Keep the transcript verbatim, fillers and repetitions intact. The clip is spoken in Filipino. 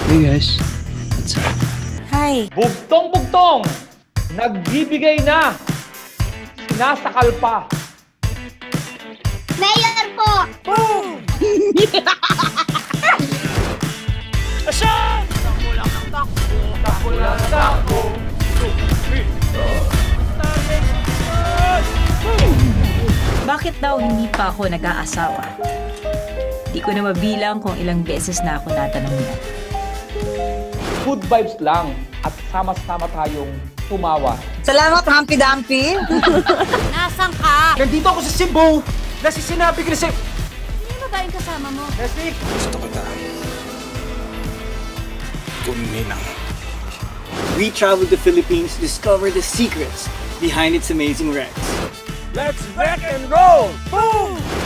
Hey guys, what's up? Hi. Bugtong-bugtong! Nagbibigay na! Sinasakal pa! Mayor po! Boom! Asyan! Takbo lang ng takbo! Takbo lang ng takbo! Bakit daw hindi pa ako nag-aasawa? Di ko na mabilang kung ilang beses na ako natanong yan. Good vibes lang at sama-sama tayong tumawa. Salamat, Humpy Dumpy. Nasaan ka? Nandito ako sa Cebu! Nasi sinabi ko na sa... Sino ba yung kasama mo? Nasi... Gusto kita. Kuminang. We traveled the Philippines to discover the secrets behind its amazing wrecks. Let's wreck and roll! Boom!